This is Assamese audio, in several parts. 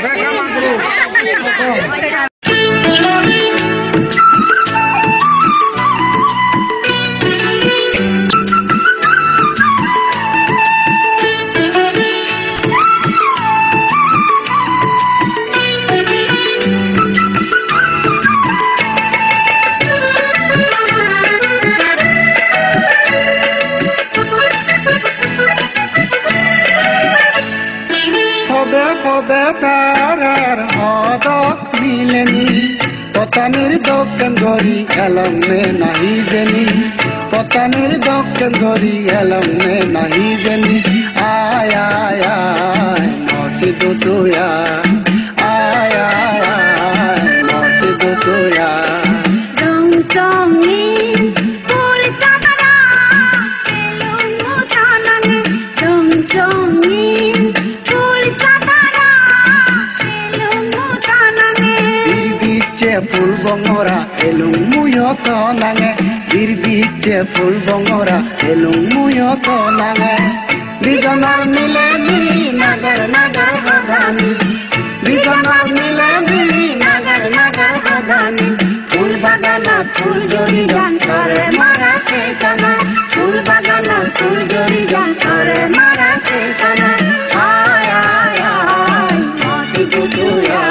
পতানের দক্ষিণ ধরি এলাম মে নাহি জেনি পতানের দক্ষিণ ধরি এলাম মে নাহি জেনি আয় আয় আয় মসি দুতুয়া আয় আয় আয় মসি দুতুয়া রং চঙি ফুল চাঁদরা এলো মোটানানে রং চঙি ফুল চাঁদরা এলো মোটানানে ফুল বঙরা এলুং মুয়ত নাঙে বিরবিচে ফুল বঙরা এলুং মুয়ত নাঙে বিজনার মিলে নি নগর নগর বদানি বিজনার মিলে নি নগর নগর বদানি ফুল বাগানা ফুল জড়ি গান করে মারা সে কানা ফুল বাগানা ফুল জড়ি গান করে মারা সে কানা আয় আয় আয় মসি দুতুয়া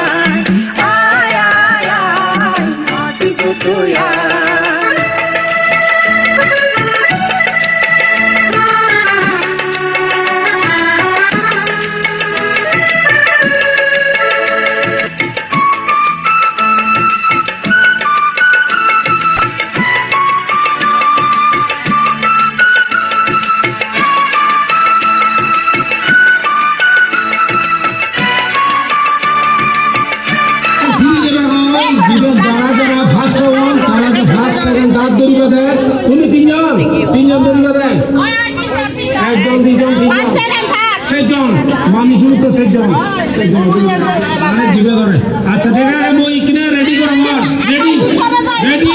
আচ্ছা ঠিক আছে মই কিনে রেডি করো রেডি রেডি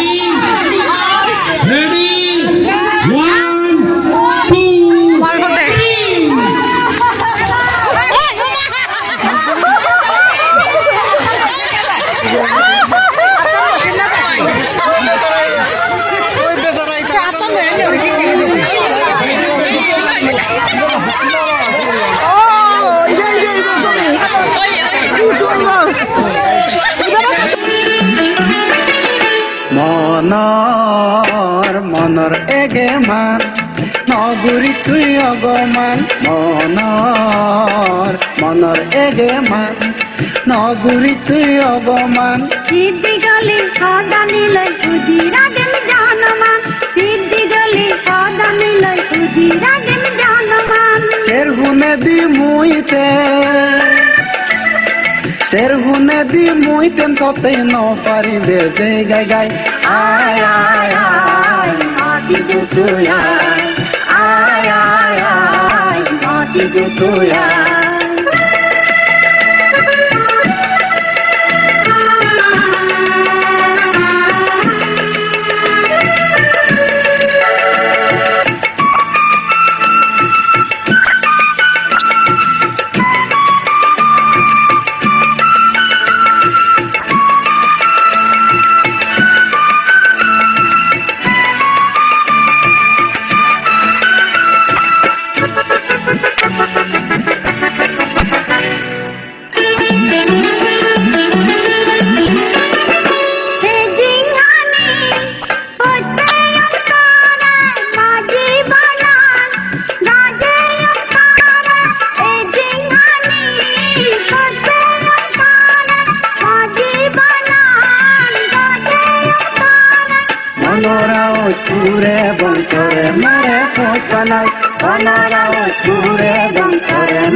রেডি 1 2 মনৰ মনৰ এগে মান নগুৰি তুই অগমান মনৰ মনৰ এগে মান নগুৰি তুই অগমান সিদ্ধি গলি সদানি লৈ উজিৰা দিন জানমান সিদ্ধি গলি সদানি লৈ উজিৰা দিন জানমান শের হুনে দি মুইতে শের হুনে দি মুইতেন ততে ন পারিবে যে গাই গাই আয় আয় আয় মসি দুতুয়া আয় আয় আয় মসি দুতুয়া Chura bang kore